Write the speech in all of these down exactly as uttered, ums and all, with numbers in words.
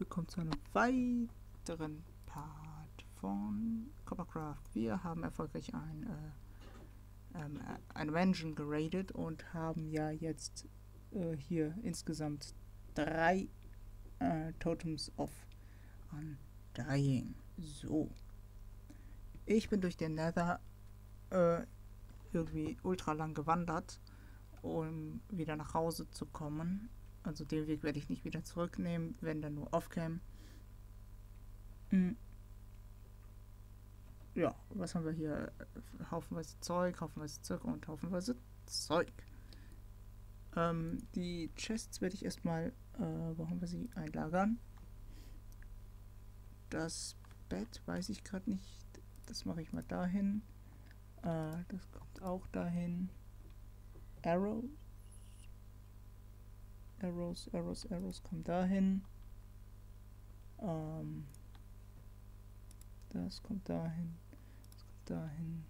willkommen zu einem weiteren Part von Coppercraft. Wir haben erfolgreich ein, äh, ähm, eine Mansion geradet und haben ja jetzt äh, hier insgesamt drei äh, Totems of Undying. So. Ich bin durch den Nether äh, irgendwie ultra lang gewandert, um wieder nach Hause zu kommen. Also den Weg werde ich nicht wieder zurücknehmen, wenn dann nur Offcam. Mhm. Ja, was haben wir hier? Haufenweise Zeug, haufenweise Zeug und haufenweise Zeug. Ähm, die Chests werde ich erstmal, äh, wo haben wir sie, einlagern. Das Bett weiß ich gerade nicht. Das mache ich mal dahin. Äh, das kommt auch dahin. Arrows. Arrows, Arrows, Arrows kommen dahin. Ähm, das kommt dahin. Das kommt dahin.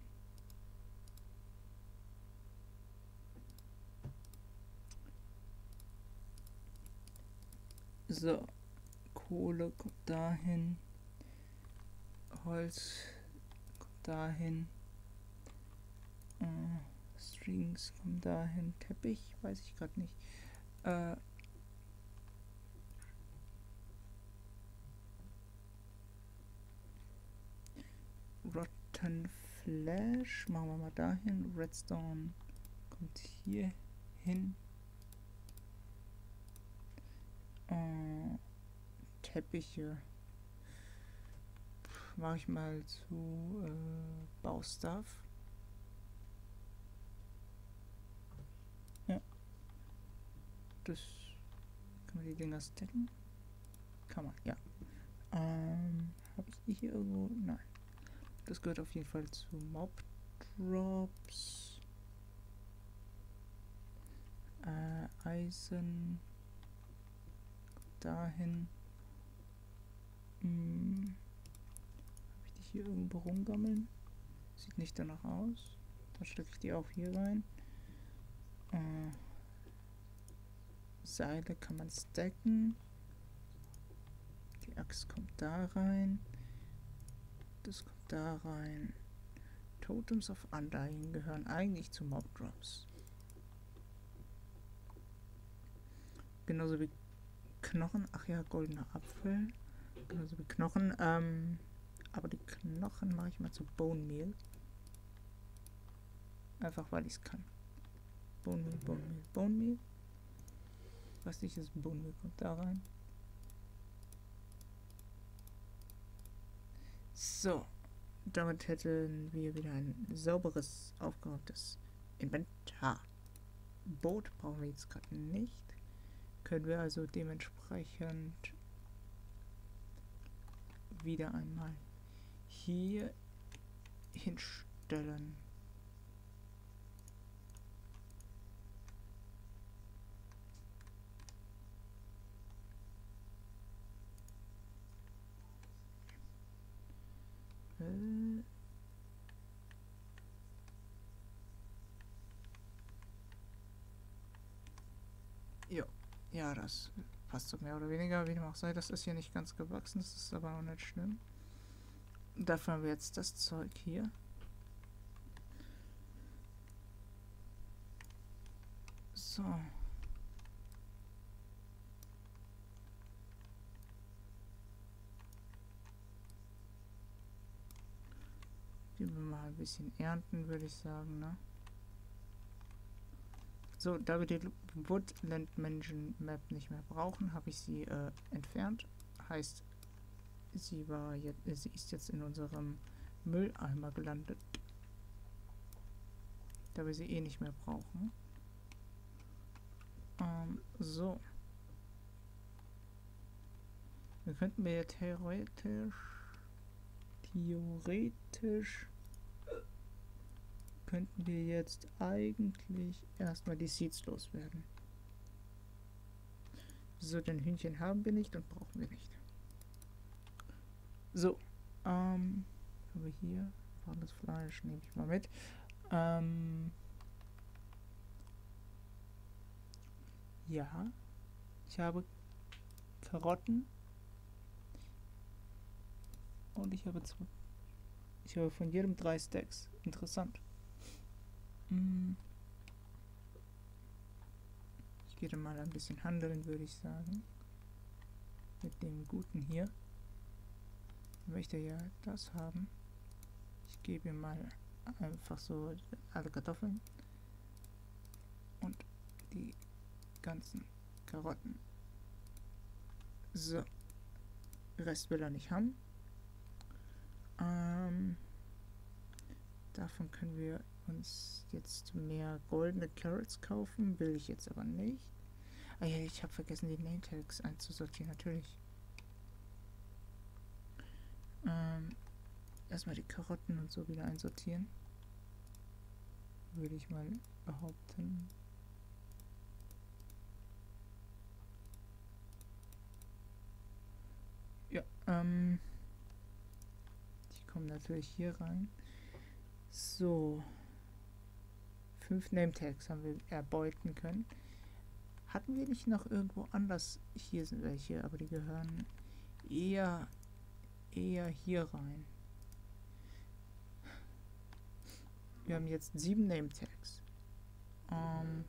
So. Kohle kommt dahin. Holz kommt dahin. Äh, Strings kommen dahin. Teppich, weiß ich gerade nicht. Äh, Rotten Flash machen wir mal dahin. Redstone kommt hier hin. Äh, Teppiche mache ich mal zu äh, Baustuff. Ja. Das kann man die Dinger stacken. Kann man, ja. Ähm, habe ich die hier irgendwo? Nein. Das gehört auf jeden Fall zu Mob Drops. Äh, Eisen. Dahin. Hm. Habe ich die hier irgendwo rumgammeln? Sieht nicht danach aus. Dann stecke ich die auch hier rein. Äh, Seile kann man stacken. Die Axt kommt da rein. Das kommt da rein. Totems of Undying gehören eigentlich zu Mob Drops. Genauso wie Knochen. Ach ja, goldener Apfel. Genauso wie Knochen. Ähm, aber die Knochen mache ich mal zu Bone Meal. Einfach weil ich es kann. Bone Meal, Bone Meal, Bone Meal. Was nicht ist, Bone Meal kommt da rein. So. Damit hätten wir wieder ein sauberes, aufgeräumtes Inventar. Boot brauchen wir jetzt gerade nicht. Können wir also dementsprechend wieder einmal hier hinstellen. Äh jo. Ja, das passt so mehr oder weniger, wie dem auch sei. Das ist hier nicht ganz gewachsen, das ist aber auch nicht schlimm. Dafür haben wir jetzt das Zeug hier. So. Gehen wir mal ein bisschen ernten, würde ich sagen, ne? So, da wir die Woodland Mansion Map nicht mehr brauchen, habe ich sie äh, entfernt. Heißt, sie war jetzt, sie ist jetzt in unserem Mülleimer gelandet. Da wir sie eh nicht mehr brauchen. Ähm, so. Wir könnten wir theoretisch theoretisch könnten wir jetzt eigentlich erstmal die Seeds loswerden. So, den Hühnchen haben wir nicht und brauchen wir nicht. So, ähm, haben wir hier warmes Fleisch, nehme ich mal mit. Ähm, ja, ich habe Karotten, Und ich habe zwei. Ich habe von jedem drei Stacks. Interessant. Hm. Ich gehe dann mal ein bisschen handeln, würde ich sagen. Mit dem Guten hier. Ich möchte ja das haben. Ich gebe ihm mal einfach so alle Kartoffeln. Und die ganzen Karotten. So. Rest will er nicht haben. Ähm, davon können wir uns jetzt mehr goldene Carrots kaufen. Will ich jetzt aber nicht. Ah ja, ich habe vergessen, die Name Tags einzusortieren, natürlich. Ähm, erstmal die Karotten und so wieder einsortieren. Würde ich mal behaupten. Ja, ähm, die kommen natürlich hier rein. So. Fünf Name Tags haben wir erbeuten können. Hatten wir nicht noch irgendwo anders? Hier sind welche, aber die gehören eher, eher hier rein. Wir haben jetzt sieben Name Tags. Ähm,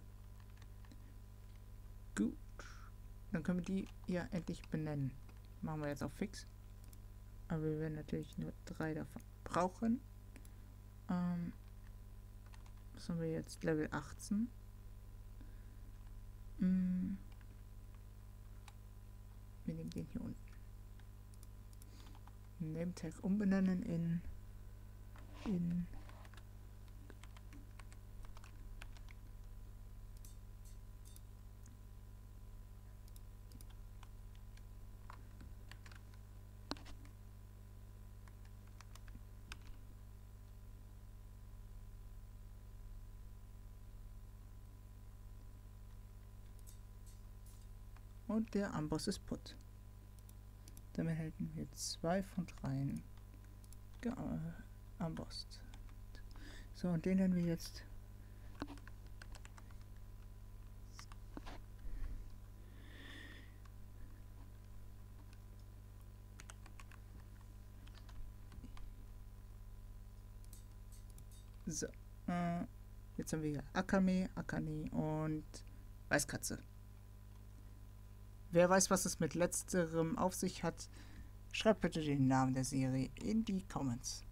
gut. Dann können wir die ja endlich benennen. Machen wir jetzt auf fix. Aber wir werden natürlich nur drei davon brauchen. Ähm, was haben wir jetzt? Level achtzehn. Mm. Wir nehmen den hier unten. Name Tag umbenennen in in und der Amboss ist put. Damit hätten wir zwei von dreien geambosst. So, und den nennen wir jetzt so. Äh, jetzt haben wir hier Akame, Akane und Weißkatze. Wer weiß, was es mit letzterem auf sich hat, schreibt bitte den Namen der Serie in die Comments.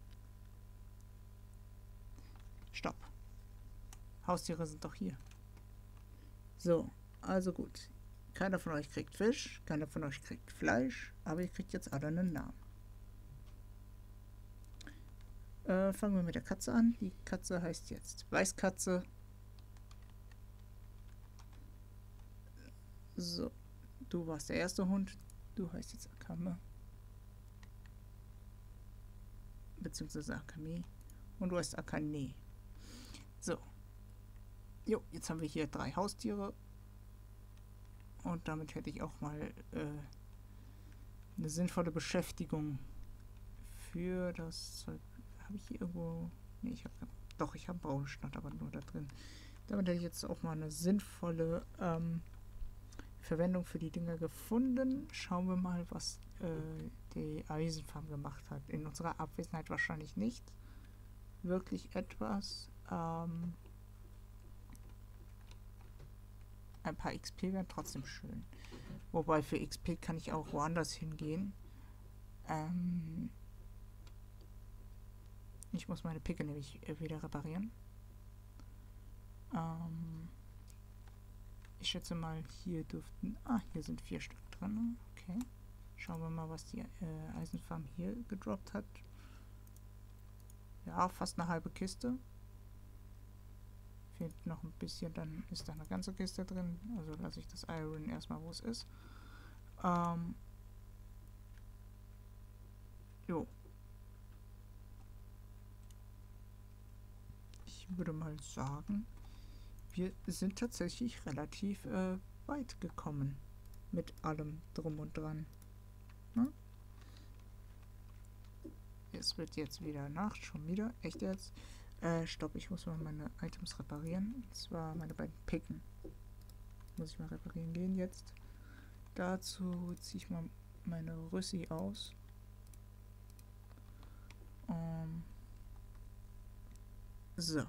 Stopp. Haustiere sind doch hier. So, also gut. Keiner von euch kriegt Fisch, keiner von euch kriegt Fleisch, aber ihr kriegt jetzt alle einen Namen. Äh, fangen wir mit der Katze an. Die Katze heißt jetzt Weißkatze. So, du warst der erste Hund. Du heißt jetzt Akame. Beziehungsweise Akame. Und du heißt Akane. So. Jo, jetzt haben wir hier drei Haustiere. Und damit hätte ich auch mal äh, eine sinnvolle Beschäftigung für das Zeug. Habe ich hier irgendwo... Ne, ich habe... Doch, ich habe Braunschnatt, aber nur da drin. Damit hätte ich jetzt auch mal eine sinnvolle ähm, Verwendung für die Dinger gefunden. Schauen wir mal, was äh, die Eisenfarm gemacht hat. In unserer Abwesenheit wahrscheinlich nicht wirklich etwas. Ähm, ein paar X P wären trotzdem schön. Wobei für X P kann ich auch woanders hingehen. Ähm, ich muss meine Picke nämlich wieder reparieren. Ähm, ich schätze mal, hier dürften... Ah, hier sind vier Stück drin. Okay. Schauen wir mal, was die äh, Eisenfarm hier gedroppt hat. Ja, fast eine halbe Kiste. Fehlt noch ein bisschen, dann ist da eine ganze Kiste drin. Also lasse ich das Iron erstmal, wo es ist. Ähm, jo. Ich würde mal sagen, wir sind tatsächlich relativ äh, weit gekommen. Mit allem drum und dran. Hm? Es wird jetzt wieder Nacht, schon wieder. Echt jetzt? Äh, stopp, ich muss mal meine Items reparieren. Und zwar meine beiden Picken. Muss ich mal reparieren gehen jetzt. Dazu ziehe ich mal meine Rüssi aus. Ähm, so.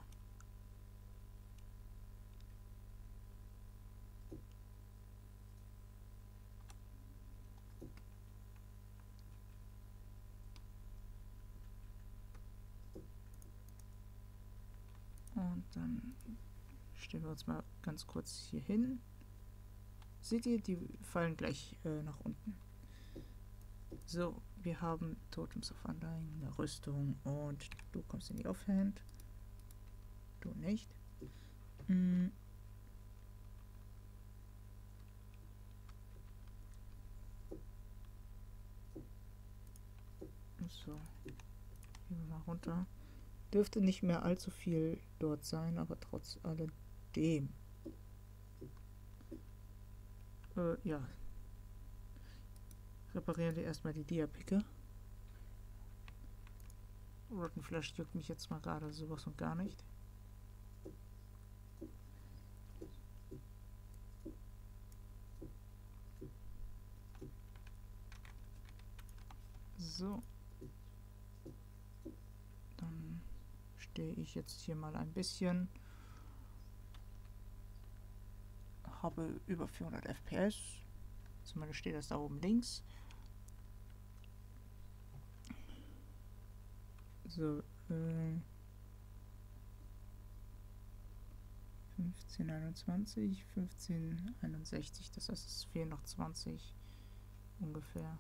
Und dann stellen wir uns mal ganz kurz hier hin. Seht ihr, die fallen gleich äh, nach unten. So, wir haben Totems of Undying, eine Rüstung und du kommst in die Offhand. Du nicht. Hm. So, gehen wir mal runter. Dürfte nicht mehr allzu viel dort sein, aber trotz alledem. Äh, ja. Reparieren wir erstmal die Dia-Picke. Rotten Flash juckt mich jetzt mal gerade sowas und gar nicht. So. Dann stehe ich jetzt hier mal ein bisschen. Habe über vierhundert F P S. Zumindest steht das da oben links. So, äh, fünfzehn einundzwanzig, fünfzehn einundsechzig, das heißt, es fehlen noch zwanzig ungefähr.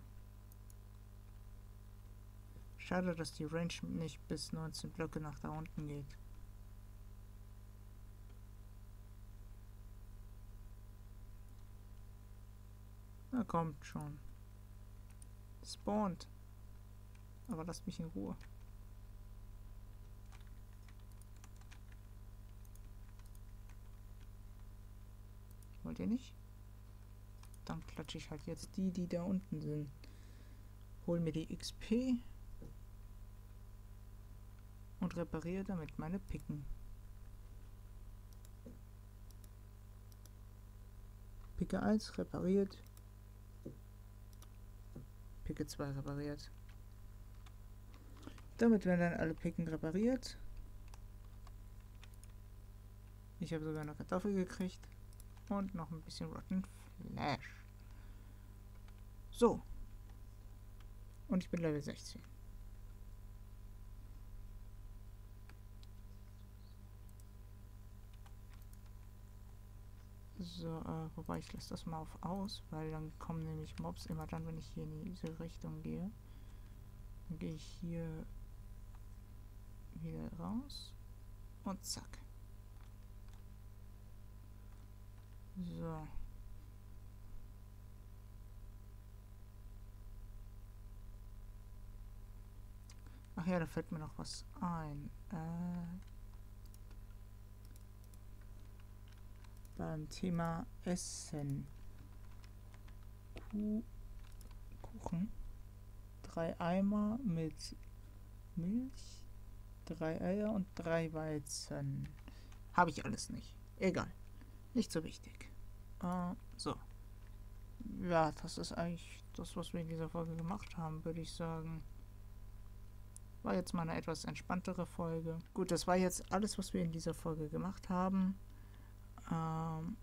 Schade, dass die Range nicht bis neunzehn Blöcke nach da unten geht. Na, kommt schon. Spawnt. Aber lasst mich in Ruhe. Wollt ihr nicht? Dann klatsche ich halt jetzt die, die da unten sind. Hol mir die X P. Und repariere damit meine Picken. Picke eins repariert. Picke zwei repariert. Damit werden dann alle Picken repariert. Ich habe sogar eine Kartoffel gekriegt. Und noch ein bisschen Rotten Flash. So. Und ich bin Level sechzehn. So, äh, wobei ich lasse das mal auf aus, weil dann kommen nämlich Mobs immer dann, wenn ich hier in diese Richtung gehe. Dann gehe ich hier wieder raus und zack. So. Ach ja, da fällt mir noch was ein. Äh, beim Thema Essen. Kuh Kuchen. Drei Eimer mit Milch, drei Eier und drei Weizen. Habe ich alles nicht. Egal. Nicht so wichtig. Äh, so. Ja, das ist eigentlich das, was wir in dieser Folge gemacht haben, würde ich sagen. War jetzt mal eine etwas entspanntere Folge. Gut, das war jetzt alles, was wir in dieser Folge gemacht haben. Ähm,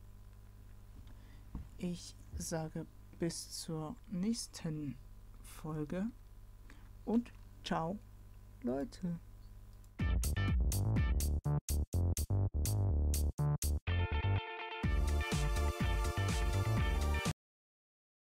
ich sage bis zur nächsten Folge und ciao, Leute.